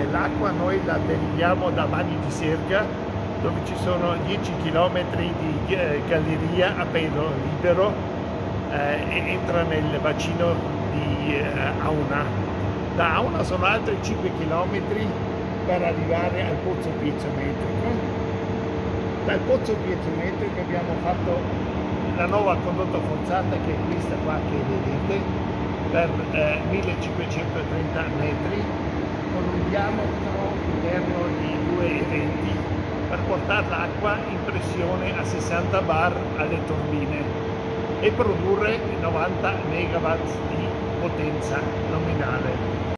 l'acqua noi la deriviamo da Bagni di Serga, dove ci sono 10 km di galleria a pelo libero e entra nel bacino di Auna. Da Auna sono altri 5 km per arrivare al pozzo piezometrico. Dal pozzo piezometrico abbiamo fatto la nuova condotta forzata, che è questa qua che vedete, per 1530 metri, con un diametro interno di 2,20 per portare l'acqua in pressione a 60 bar alle turbine e produrre 90 megawatt di potenza nominale.